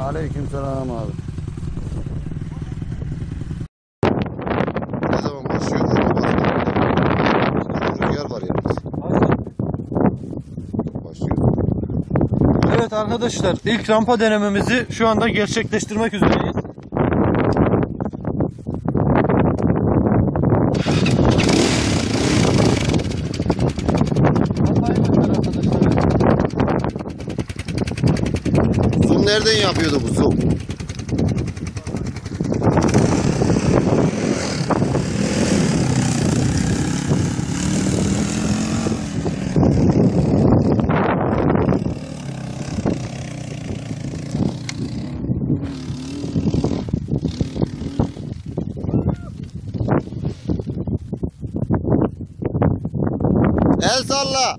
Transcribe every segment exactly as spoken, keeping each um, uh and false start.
Aleykümselam abi. Ne zaman başlıyor? Rüzgar var yalnız. Başlıyor. Evet arkadaşlar, ilk rampa denememizi şu anda gerçekleştirmek üzereyiz. Zoom nereden yapıyordu bu zoom? El salla.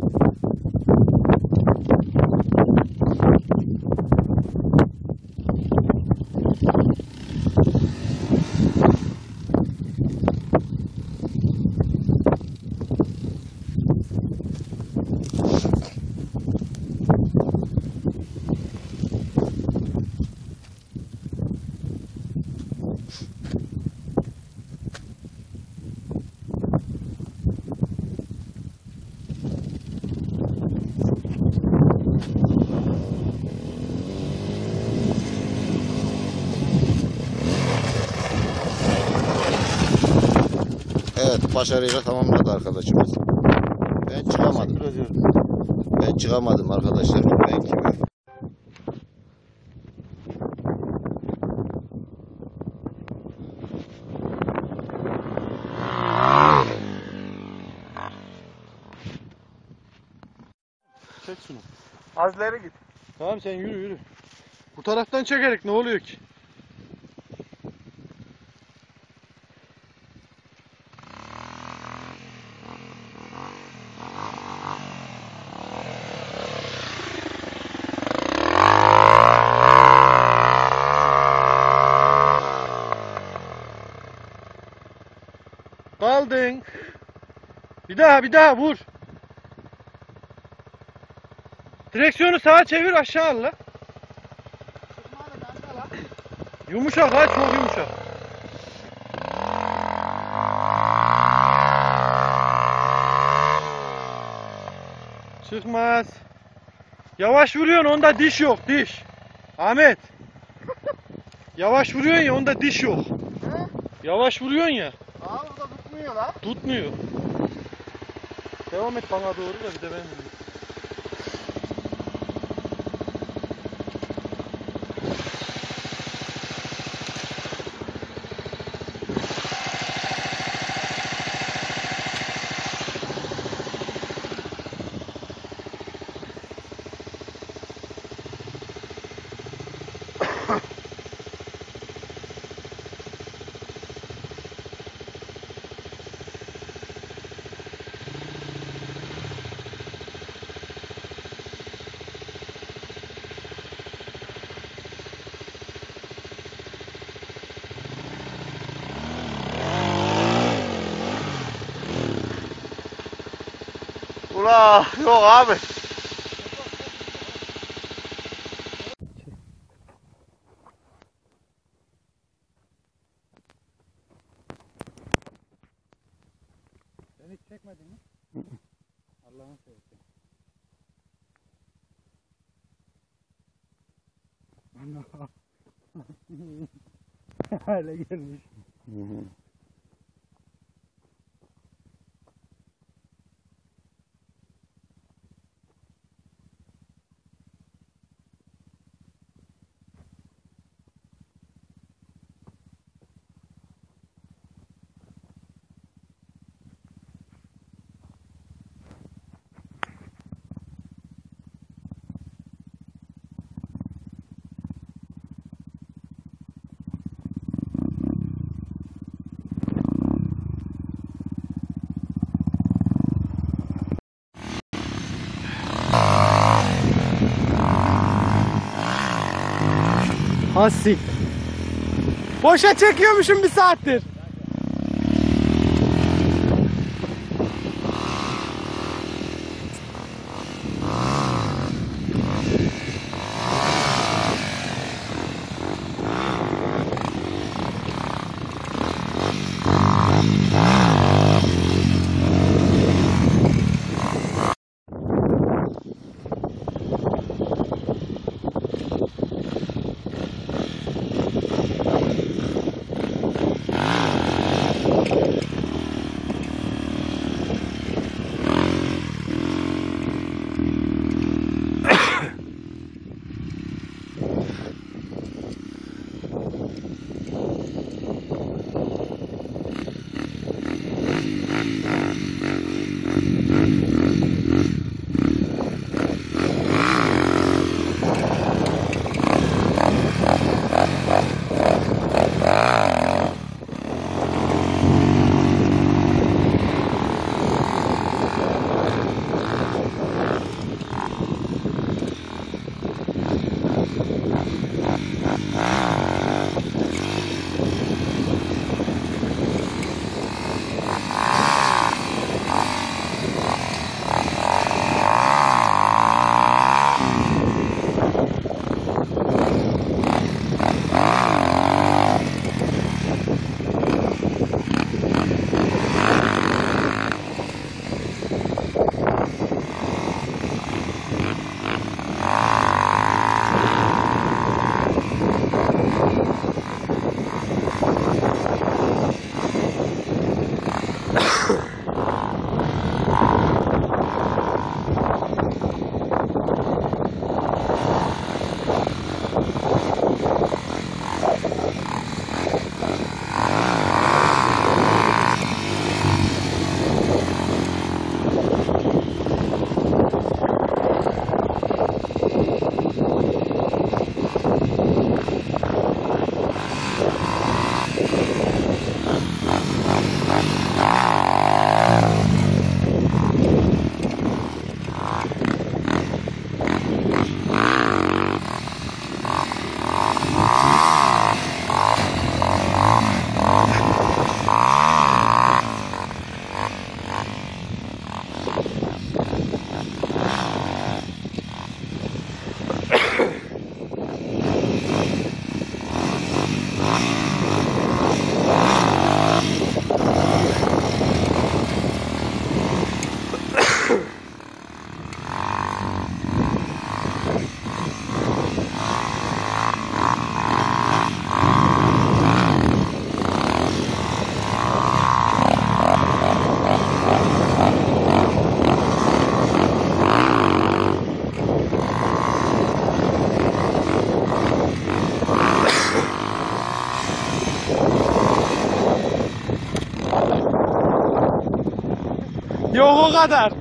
Evet, başarıyla tamamladı arkadaşımız. Ben çıkamadım. Ben çıkamadım arkadaşlar. Ben kimim? Çek şunu. Az ileri git. Tamam, sen yürü yürü. Bu taraftan çekerek ne oluyor ki? Kaldın. Bir daha bir daha vur. Direksiyonu sağa çevir, aşağı al la. Yumuşak ha, çok yumuşak. Çıkmaz. Yavaş vuruyorsun, onda diş yok, diş. Ahmet. Yavaş vuruyorsun ya, onda diş yok. He? Yavaş vuruyorsun ya. Abi burada tutmuyor lan. Tutmuyor. Devam et bana doğru da bir de ben vurayım. Ula yok abi. Sen hiç çekmedin mi? Allah'ın seversen. Hale gelmiş. Hasik. Boşa çekiyormuşum bir saattir. o kadar.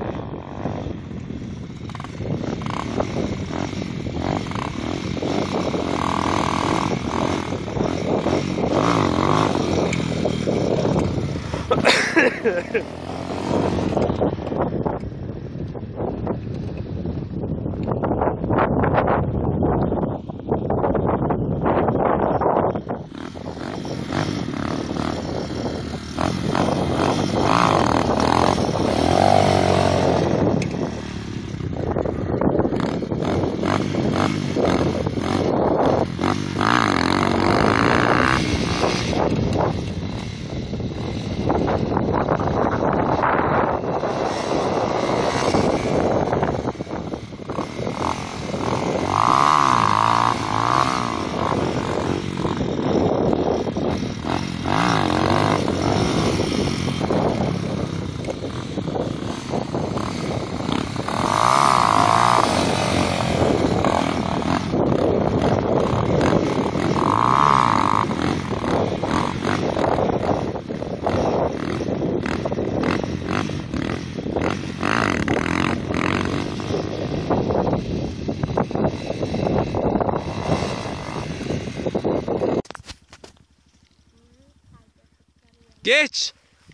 Geç.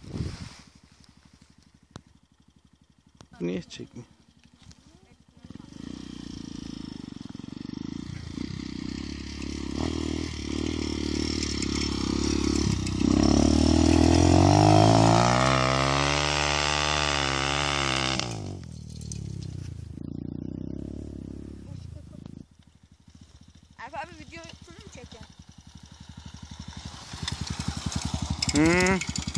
Niye çekmiyor? Alp abi videosunu mu çekiyorsun? Hmm.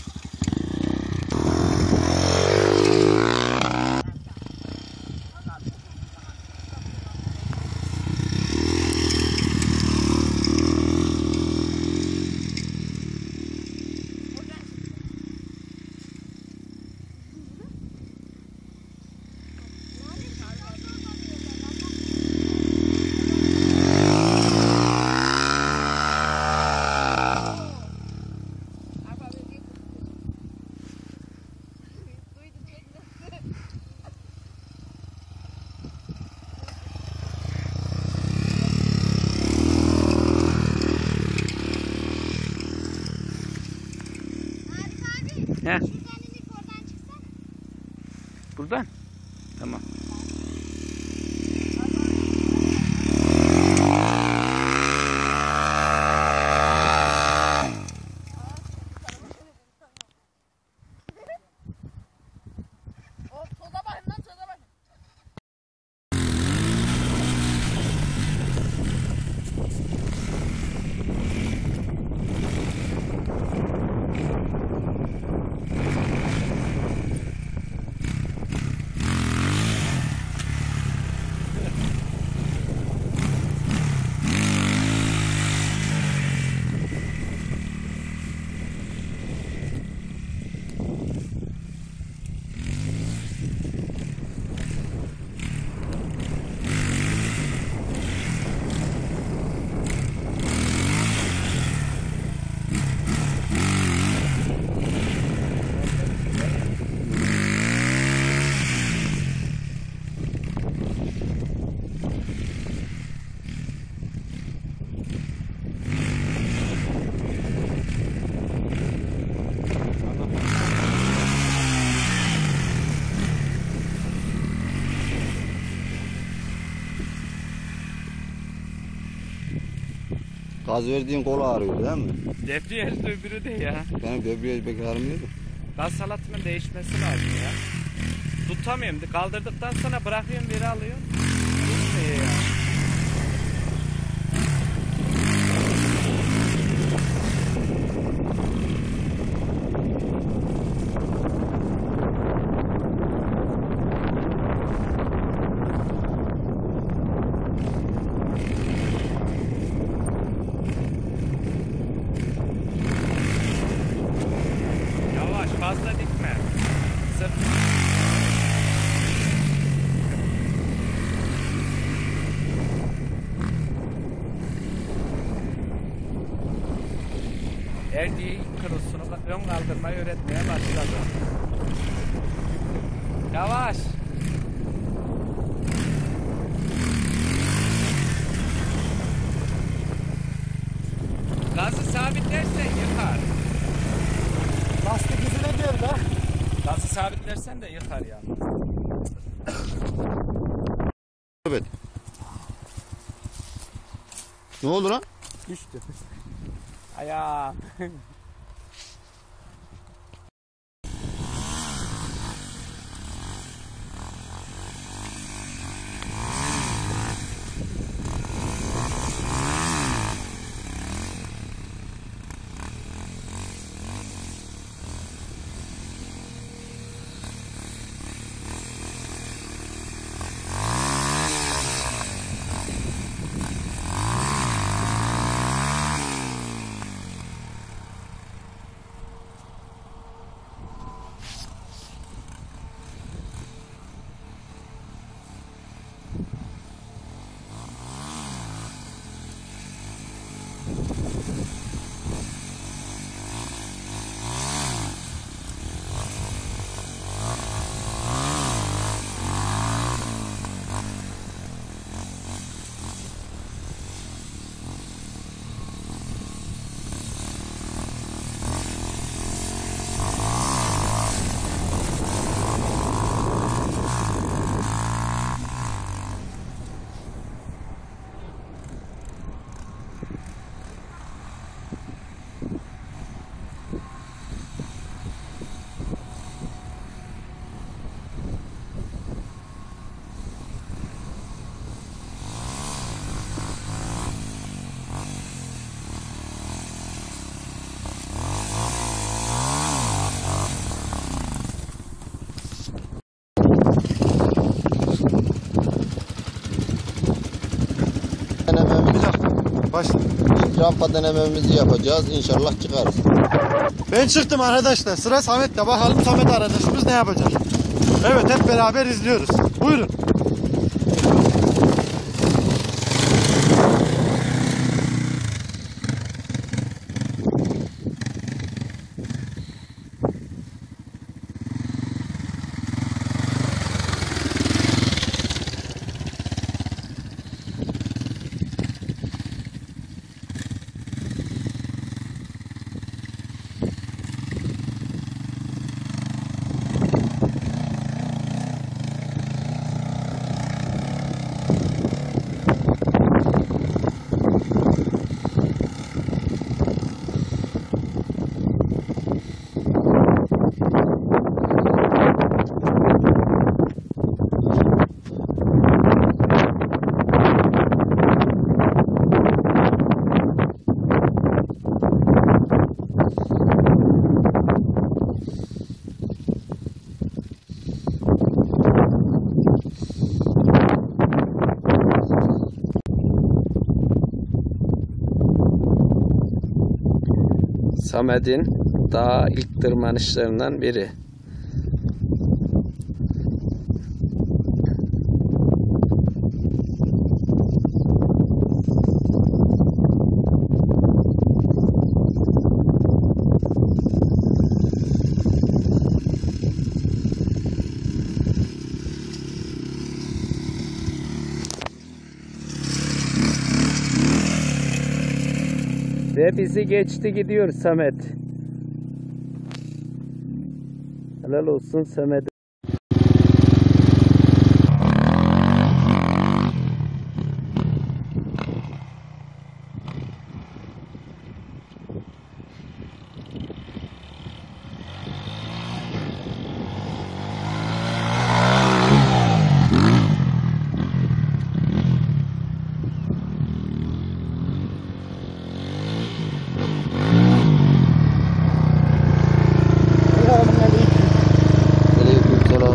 He. Buradan. Tamam. Gaz verdiğin kolu ağrıyor değil mi? Debriyaj öbürü de ya. Benim debriyaj pek ağrımıyordu. Gaz salatının değişmesi lazım ya. Tutamıyorum. Kaldırdıktan sonra bırakıyorum, geri alıyorum. Tutmuyor ya. Yavaş, fazla dikme. Sırf erdiği kırılsını ön kaldırmayı öğretmeye başladı. Yavaş. Gazı sabitlersen yıkar. Lastik izine geldi ha. Gazı sabitlersen de yıkar yani. Evet. Ne oldu lan? Düştü. Ayağım. Denememiz, Başla. ilk rampa denememizi yapacağız. İnşallah çıkarız. Ben çıktım arkadaşlar. Sıra Samet'te. Bakalım Samet arkadaşımız ne yapacak? Evet, hep beraber izliyoruz. Buyurun. Samet'in daha ilk tırmanışlarından biri. Ve bizi geçti gidiyor Samet. Helal olsun Samet.